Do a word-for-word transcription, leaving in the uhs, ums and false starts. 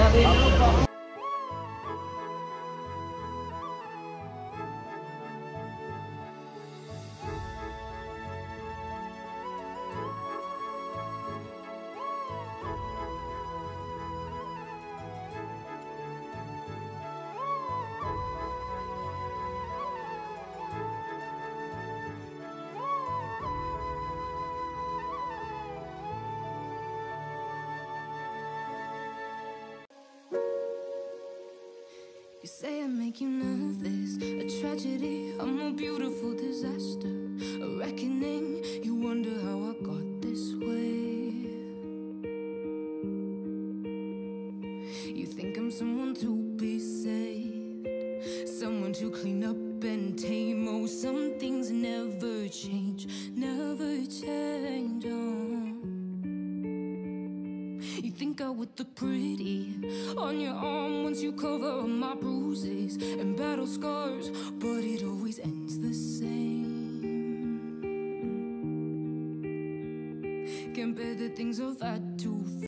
You say I make you nervous, a tragedy, I'm a beautiful disaster, a reckoning. You wonder how I got this way. You think I'm someone to be saved, someone to clean up and tame. Oh, some things never change, never change. Oh. You think I would look pretty on your arm once you cover up my bruises and battle scars, but it always ends the same. Can't bear the things I've had to